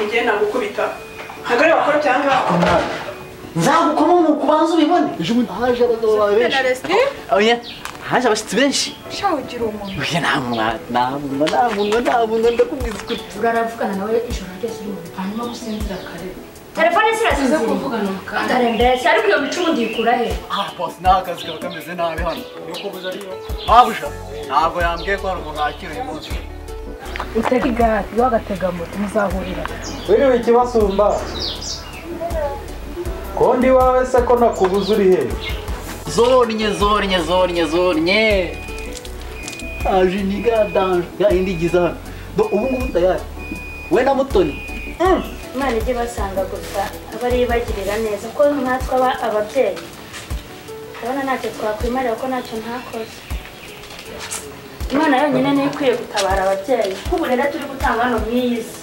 ugenda gukubita ntabwo ari bakora cyangwa nzagukoma mu kubanza ubibone ejo bundi haje abagabo bawe benshi oya haje abashyitsi benshi shaho ugira umuntu oya nta muntu ndakubwiza ukuri uraravugana nawe ijoro ryose uri mu hanyuma gusinzira kare telefone sirasize kuvugana akarembere ariko iyo mico ubundi yikura he boss nta kazi kaba kameze nabi hano yuko buza ariyo habusha ntabwo yambwiye ko hari umuntu wakira uyu munsi utega igare iyo agatega moto muzahurira wiriwe ikibasumba kondi wawe se ko nakubuza uri he zornye aje niga danje ya indi giza hano ubu ngubu tayari we na mutoni Imana ijye basanga gusa abari bagirira neza ko nkatwe ababyeyi urabona ntacyo twakwimarira ko ntacyo ntakoze Imana yonyine niyo ikwiye gutabara ababyeyi nk'uburere turi gutanga hano mu iyi si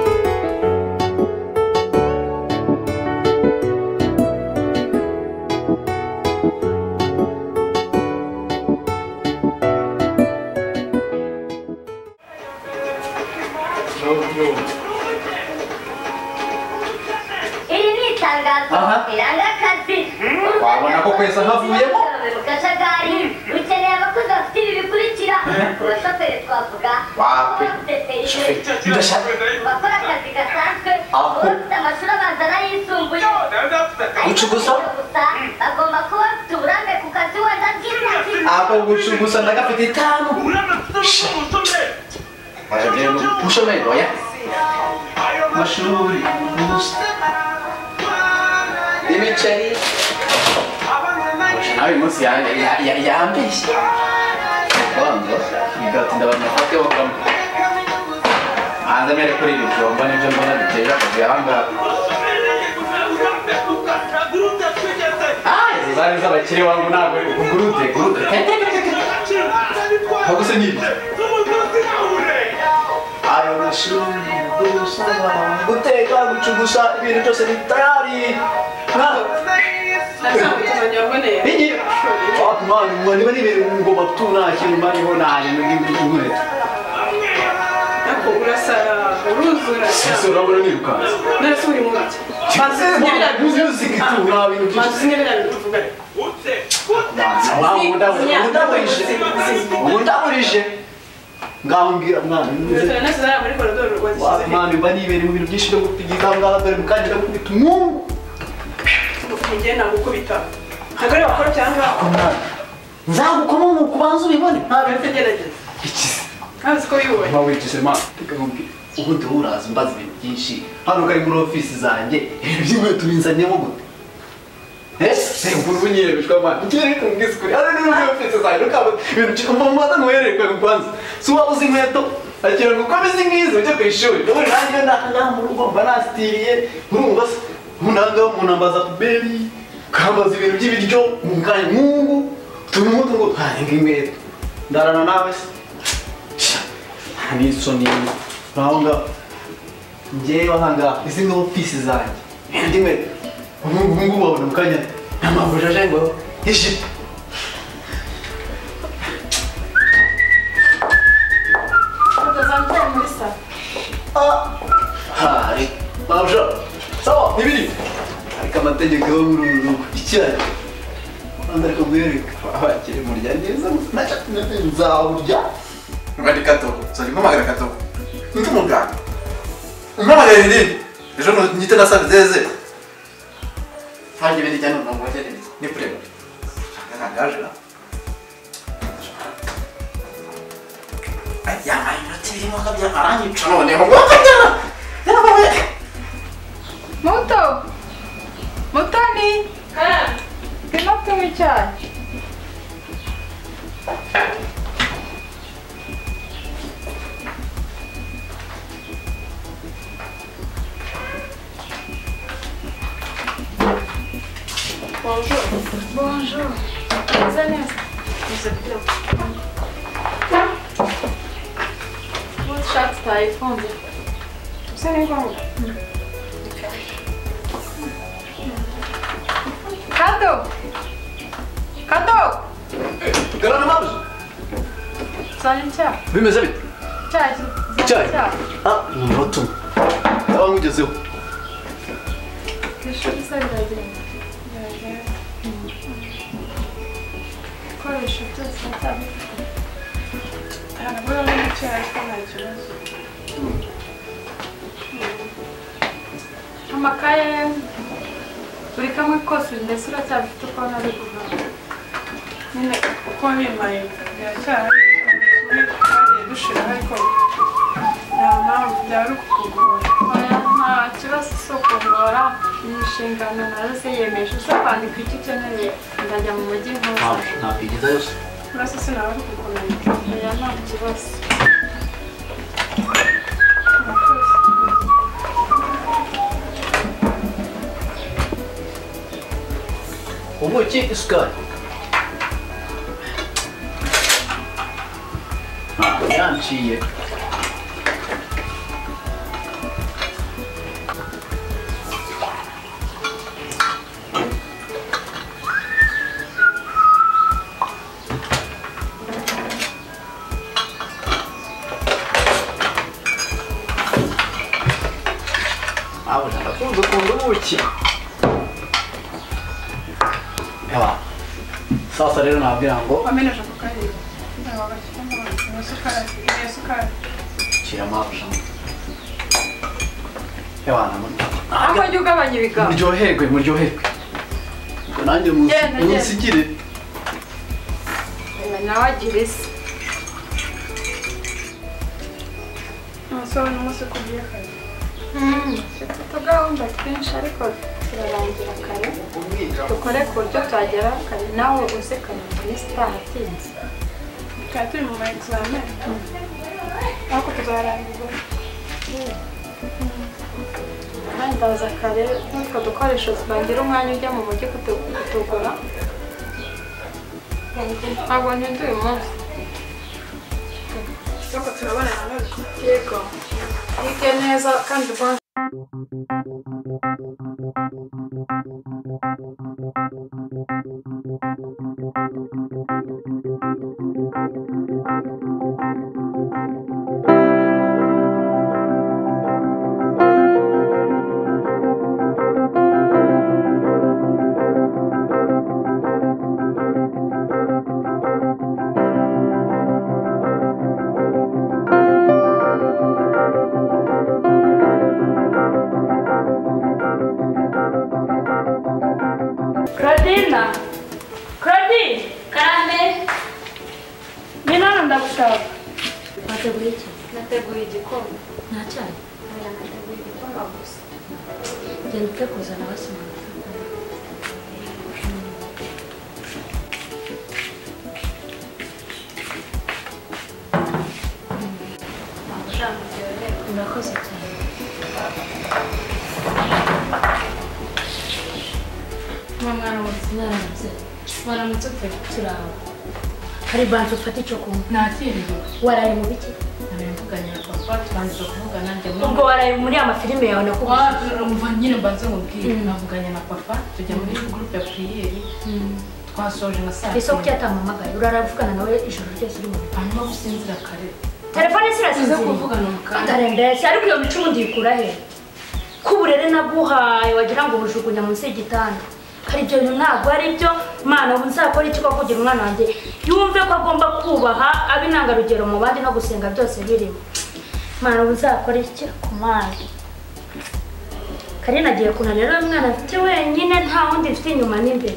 wabona ko kwesa nkavuyemo kajagari ukeneye abakozi bafite ibi bikurikira abashoferi twavuga bakora akazi gasanzwe bafite amashuri abanza n'ayisumbuye gucugusa bagomba kuba bafite uburambe ku kazi wenda bw'imyaka ako gucugusa ndagafite itanu mushomeri oya mashuri gusa imiceri nawe uyu munsi yambeshye banza bigatinda abantu bafateho kamwe hanze mbere kuri ibi byombo nibyo mbona bitera akazi ahangaha izi zari z'abakire wangu ntabwo gurude ntabwo se nibi ayo mashuri gusaba guteka gucugusa ibintu byose ni tayari niba nibere ngomba tunakira umariho naje n'ingure ariko urasara uruzura sese urabona nirukanze nese uri mu biki undaburije ngaho mbwira mwana mba nibere mu bintu byinshi byo gupigiza ngaho dore mukagenda gukubita umwungu ugenda gukubita ntabwo ari bakora cyangwa nzagukoma mu kubanza ubibone ntabwo gerageza ntabwo ko bibonye mba wigize ma ubundi uraza mbaza ibintu byinshi hano kari muri ofisi zanjye by'inkweto binzanyemo gute ubu nyirebeshwa mwana ikirere kumbwiza ukuri hano ni muri ofisi zanjye ukaba ibintu mbaza ntuherekwe kwanza si waba uzi inkweto akira ngo uko ameze nk'izi ujye ku ishuri ubundi nanjye ndahangaha mu rugo mba nasitiriye urumva se umunangaho umuntu ambaza puberi ukambaza ibintu by'ibiryo mu kanya nk'ubu utuntu nk'utu ngo twarenga inkweto ndarana nawe se nta n'isoni aho ngaho njyewe ahangaha izi ni ofisi zanjye indi nkweto ubu ngubu wabona mu kanya nta mpamvu jaje ngo ijipo utazamutera muri salo hari babusha sawa nibiri ariko amategeko yo muri uru rugo icyayi kandi ariko guhereka abakire murya neza nzawurya ngandi katogo sari mpamagara katogo ndi umuganga mpamagara irindi ejo nyite na savizeze hanjye bindi cyane ntabwo wagereye ni kureba ntangaje na yambaye inoti birimo akabya aranyica noneho ngo akabyara yarabawe Mutoni ngwino tunywe icyayi Bonjour. Занесла. Вот шаг стоит, фонд. Все не помогу. Каток! Garana mabuz. Salim çay. Bimeze bit. Çay. Çay. Ha, unuttum. Tamam gideceğiz. bigugezeho ishuri se biragenda ibikoresho byose batabifite harabura n'icyo ariko nta kibazo amakaye buri kamwe kose mbese uracyafite uko nari guhaha nyine uko bimaye biracyari twagiye dushiraho ariko nta mpamvu byari ukukugora oya nta kibazo si ukungora ni inshingano nazo yiyemeje zo kwandika icyo ukeneye ndajya mu mujyi nkuza ntabwo igeza yose urasa sinaba ari kukukumenya oya nta kibazo ubuki isukari yanciye ukunda ubuki eba sasa rero nabwira ngo wameneje ako kahiye wagashyiramo iyo sukari shyiramo abashamo eba aho jya ugabanya ibigango muryoherwe nanjye munsigire nawe agira isi umusore n'umunsi kugiye kare mfite utugahunda twinshi ariko turarangira kare dukore ku buryo twagera kare nawe uze kare muri sitaha atinze tukaba turi mu ma examen ariko tuzarangiza ndaza kare n'utwo dukoresho tubangira umwanya ujya mu mujyi kutugura ntabwo ntinda uyu munsi ariko turabonana none yego wige neza kandi rwose Claudine! Karame! Ni none ndagushaka. wateguye iki? Nateguye igikoma. Nta cyayi? Oya, nateguye igikoma gusa. Genda uteguza na basoma. Murakoze cyane. Mwaramutse. Waramutse ute? Turaho. Hari bantu ufata icyo kunywa. Nakiriwe. Waraye mu biki? Nari mvuganye na papa tubanza kuvugana njye Ubwo waraye muri amafilime yawe nakubwiye. umva nyine mbanze mubwire navuganye na papa tujya muri groupe ya prière twasoje na saa. Ese kuki atampamagaye? Uraravugana nawe ijoro ryose uri mu biki? Hanyuma gusinzira kare. Telefone sirasinziriye. Tuze kuvugana mu kanya. Ndarembeshya ariko iyo mico ubundi ikura he? Kuburere naguhaye wagira ngo ubujugunya munsi y'igitanda. Kari ibyo bintu ntabwo ari byo Mana ubu nzakora iki ko kugira umwana wanjye yumve ko agomba kubaha ab'intangarugero mu bandi no gusenga byose birimo. Mana ubu nzakora iki ku mwana? Karina agiye kunanira umwana afite wenyine nta wundi mfite inyuma n'imbere.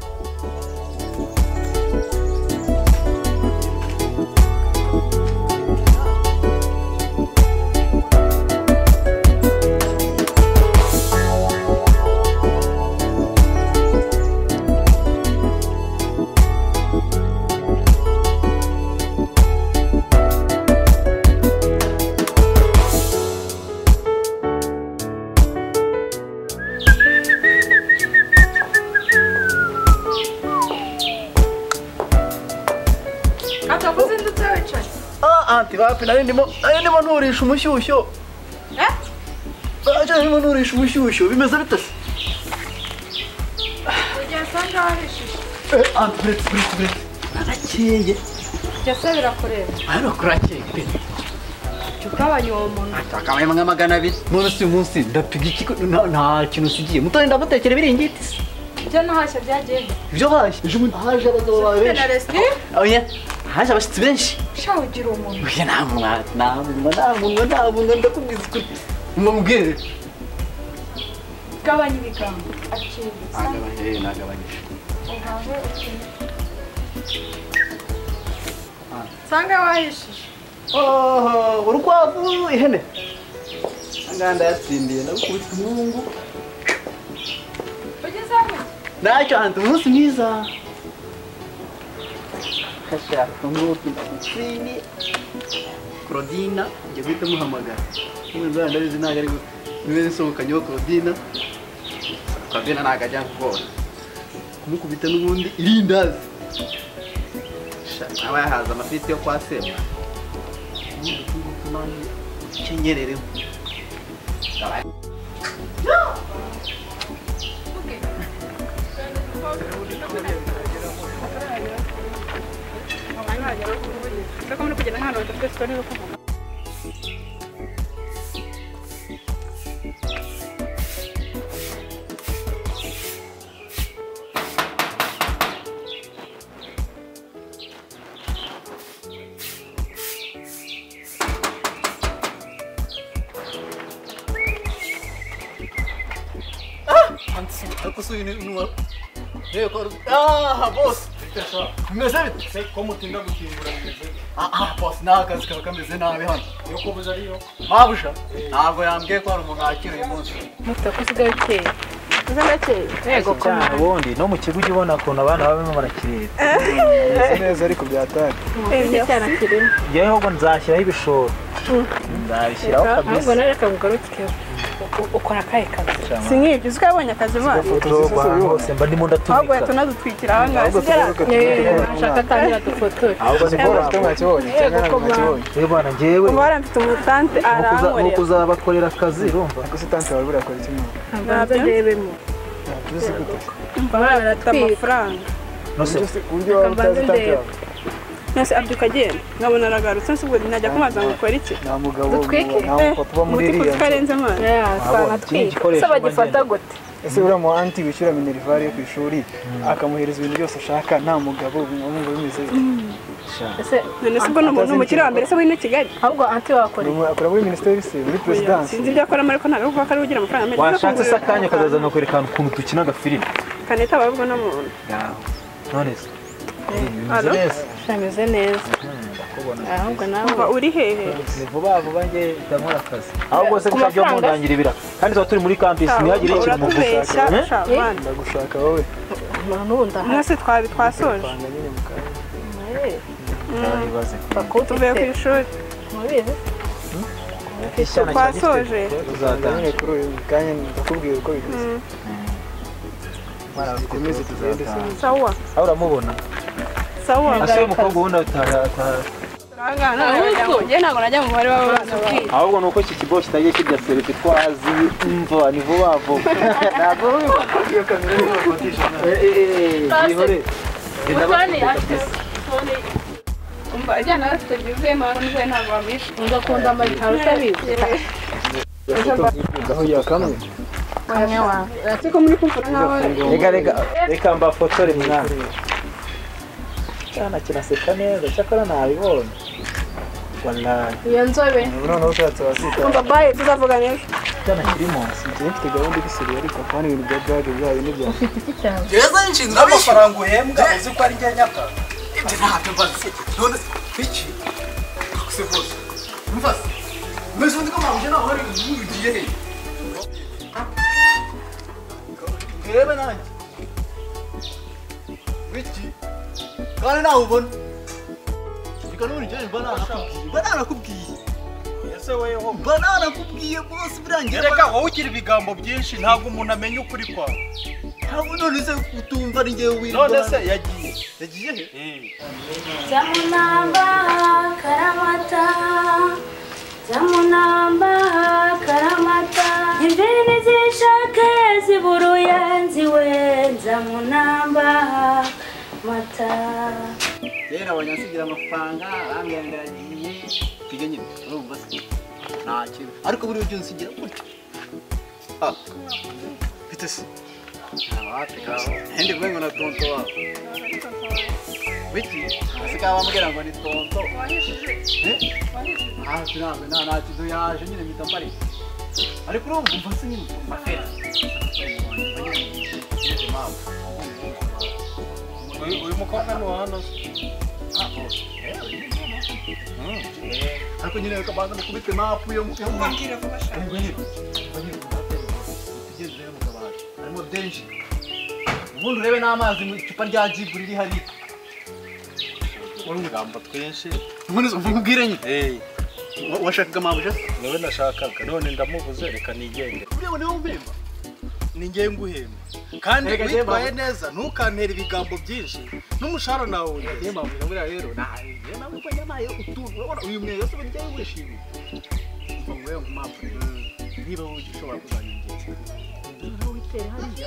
Anti wapi nari ndimo nurisha umushyushyo. Aje ndimo nurisha umushyushyo bimeze bite se? Ugiye sanga warishije. Anti brete. Arakeye. Byose birakureba. Hano kurakeye pe. Ugabanya uwo muntu. Akabaye nka 200. None si umunsi ndapiga iki nta kintu usigiye. Mutore ndamutekera ibiringiti. Ibyo ntahashya byagiye. Ibyo haje. Ejo bundi haje abagabo bawe benshi. Na resti? Oya. Haje abashitsi benshi. Shaho ugira umuntu. Oya nta muntu ndakubwiza ukuri. Mumubwire. Gabanya ibigambo. Akibisa. Nagabanyije. Uhawe ukintu. Sanga wahishije. Urukwavu ihene. Anganda yatsindiye ndakubita umuhungu. Ugeze aho? Nacyo hantu umunsi mwiza. Kashaka ngutu tsini. Claudina njye guhita muhamagara. Umwe ndabizi ntago ari niwe nsohokanyeho Claudina. Claudina ntago ajya kugora. Kumukubita n'ubundi irindazi. Aba yahaza amafite yo kwa Sema. Chenyerereho. Aku suyu nuwa. Boss. Meze bite? Se ko mutinda gukingura meze. Boss nakazi kaba kameze nabi hano. Yoko buza ariyo. Mabusha. Ntabwo yambwiye ko hari umuntu akira uyu munsi. Mutakusigaye ukeye. Uzanakeye. Yego ko Ubundi no mu kigo ugibona ko abana babemo barakirira. Neza ariko byatari. Ibyo cyana kirimo. Yewe ahubwo nzashyiraho ibishoro. Nzabishyiraho kabisa. Ahubwo nareka mugarukire. Ukora akahe kazi? Si nk'ibyo uzi ko yabonye akazi mwana. Hose mba ndimo ndatumika. Ahubwo tunadutwikira aha ngaha. Nshaka atangira dufotore. Ahubwo ni bora twakibonye. Yewe bana njyewe. Umubara mfite umutante arankorera. Nuko uzabakorera akazi urumva. Ako sitante wawe burakora iki mwana? Ntabwo ndebemo. Tuzi gute? Umubara baratwika amafaranga. Nose Uburyo wawe utazi sitante wawe. Nose abyuka agenda. Nkabona aragarutse nse ubwo najya kumaza ngo ukore iki? Nta mugabo Dutwike. nta mupapa uba muri Umuti iriya. kukarenze amazi. Twanatwika. Se bagifata gute? Ese uriya mu anti wishyura minerivare yo ku ishuri akamuhereza ibintu byose ashaka nta mugabo umwumva bimeze Ese none se ubwo n'umuntu umukire wa mbere se w'ino Kigali? Ahubwo anti wakora. akora muri minisiteri se muri perezidansi. Sinzi ibyo akora ariko ntabwo avuga ko ari ugira amafaranga menshi. washatse se akanya ukazaza nkakwerekana ukuntu dukina agafilime. Kaneta bavuga no muntu. None se Alo? Shameze neza. Ahubwo nawe uri hehe? ni vuba njye ndamura akazi. Ahubwo se gushaka mundangira ibira. Kandi tuba turi muri campus ntihagire ikintu Uratubeshya, shavana. ndagushaka wowe Nubundi aha. Mwese twasoje. panga nyine mu kanya. Ibaze. Tuvuye ku ishuri. Twasoje. Tuzatanga. nyine kuri uyu kanya ndakubwira uko bimeze. Dukomeze tugende se. Sawa. Aho uramubona. Sawa. Ase umukobwa wundi Njye ntabwo najya mu mubare w'abana bawe. ahubwo nuko iki kigo kitagiye kirya serivisi twazi imva ni vuba vuba. Ntabwo ubibona. iyo kamera niyo bafatisha Yihore. Umva ijyana bafite byuzuyemo hano nizeye ntabwo wamisha. Ugakunda amayitaro utabizi. aho yakamwe. Kamwe wa. Ariko muri kumfura nkaho Reka mbafotore mwana. Cyana kiraseka neza cyakora nabibonye. Wallahi. Iyo nzobe. noneho ushatse wasita. umva baye tuzavuga neza. Cyana kirimo. Njye mfite gahunda iri seri ariko kandi ibintu bya brage byayo n'ibya. Ufite iki cyane? Gereza y'inshinga Amafaranga uhembwa uzi ko ari njye nyaka. ibyo ntabyo mbazi. None iki? Se bose. Mfase. Mbese undi ko mpamuje naho hari ugiye he? Ngebe nanjye. Wiki. Kandi nawe ubona. Reka none njye bananakubwiye. Ese weho. Bananakubwiye bose birangiye. Reka wowe ugira ibigambo byinshi ntabwo umuntu amenya ukuri kwawe. Ntabwo none se utumva ari njyewe wirirwa. None se yagiye. Yagiye he? Zamunamba karamata, zamunamba karamata, imvini zishake ziburuyenziwe, zamunamba mata. Rero abanyasigira amafaranga arambwira ngo aragiye. Kige nyine urumva se. nta kintu ariko buri ujye unsigira gutya bite se ndi kuvuga na tonto wawe wiki ese kaba bambwira ngo ni tonto sinambe nta kintu yaje nyine mpita mbari ariko urumva umva se nyine mafera uyu mukobwa ni hano ariko nyine reka banza mukubite mapu yo Mbwira vuba shaka. harimo byinshi ubundi urebe n'amazi mu icupa rya jibu riri hariya uri umugambo twinshi ubundi umubwire nyine washakaga mabuja niwe nashakaga none ndamubuze reka nigende ubwo niwe umpemba ni ngiye nguhemba kandi witwaye neza ntukantere ibigambo byinshi n'umushahara nawe ngiye mabuja buriya rero nawe nawe ko nyamaye utuntu urabona uyu mwe yose bagiye wishimye ngo mu mapu niba wowe ushobora kuzanyongera nawe witere hariya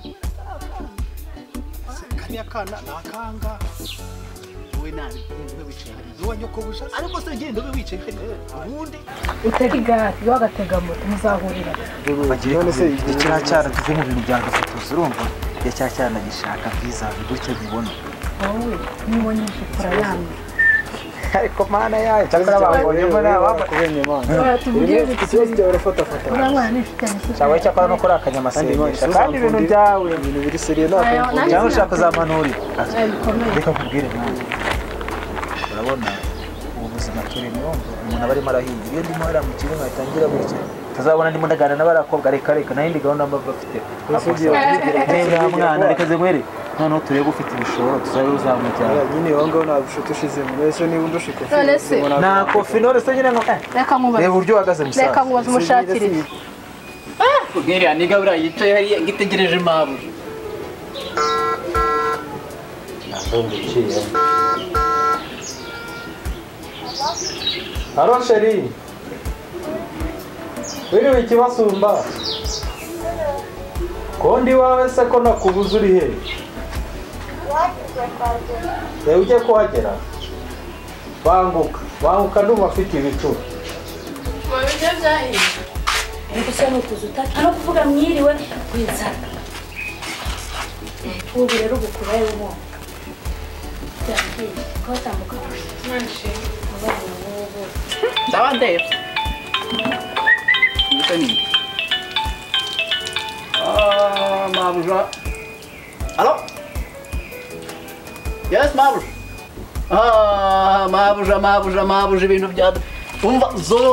kariya kana nakanga wowe nani ube wicaye hariya wowe nyokobusha ariko se genda ube wicaye hariya ubundi Utega igare, yo agatega moto muzahurira. none se ikira cyara tuve mu bintu bya gafotozi urumva ya cya cyana gishaka visa gutyo bibona Wowe nibonye ishipura yanyu. ariko mana yayo cyakora babonyemo nabakubenye mana Tubugire ikibazo cyawe urafata urabona nifitanye cyawe cyakora no kuri akanyamasenge kandi ibintu byawe ibintu biri seriye no cyangwa ushaka kuzamanura reka kubwire nawe urabona ubu buzima turimo umuntu aba arimo arahinga iyo ndimo hariya mu kigo nkatangira gutya tuzabona ndimo ndaganira n'abarakobwa reka nayindi gahunda mba bafite nta mwana reka zemwere noneho turebe ufite ibishoro tuzabe uzamujyana nyine wowe ngaho nta bushuti ushizemo mbese niba undusha ikofi None se nta kofi none se nyine ngo reka nkubaze. reba uburyo uhagaze musaza Reka nkubaze umushakire. ubwire aniga buriya yicaye hariya ngitegereje mabuja Haro sheri wiriwe ikibasumba kondi wawe se ko nakubuze uri he ujye kuhagera banguka ndumva afite ibicu gusa ni ukuza utaka no kuvuga mwiriwe w'inzara ubu rero ubukurayo ubu byagiye ko batambuka abana b'ubu ndabandeba ndetse nini mabuja alo yes mabuja mabuja ibintu bya umva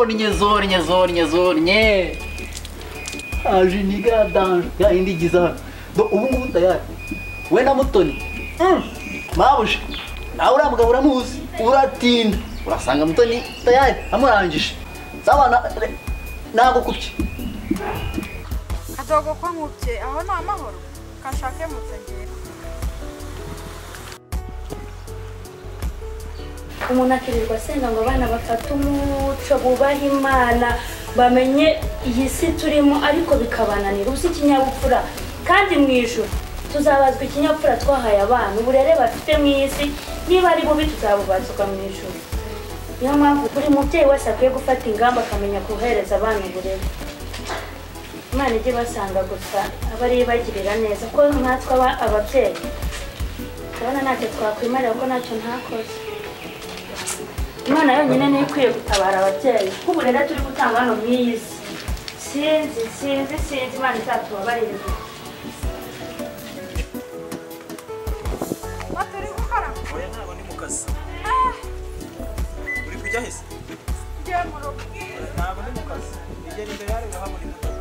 zornye aje niga danje ya indi giza do ubu ngubu tayari we na mutoni mabuja nawe uriya mugabo uramuzi uratinda urasanga mutoni tayari amurangije sabana ntabwo kupye Kadogo ko nkubye aho ni amahoro kashake mutengera umuntu akirirwa asenga ngo abana bafate umuco bubaha imana bamenye iyi si turimo ariko bikabananira ubusa ikinyabupfura kandi mu ijuru tuzabazwa ikinyabupfura twahaye abana uburere bafite mu isi niba ari bubi tuzabubazwa mu ijuru niyo mpamvu buri mubyeyi wese akwiye gufata ingamba akamenya kohereza abana uburere imana ijye basanga gusa aba ariyo ibagirira neza ko nkatwe ababyeyi turabona ntacyo twakwimarira ko ntacyo ntakoze imana yonyine niyo ikwiye gutabara ababyeyi nk'uburere turi gutanga hano mu iyi si sinzi imana izatubabarire baturi gukora oya ntabwo ndi mu kazi uri kujya hese ngiye mu rugo ntabwo ndi mu kazi igera imbere yawe urahabona imodoka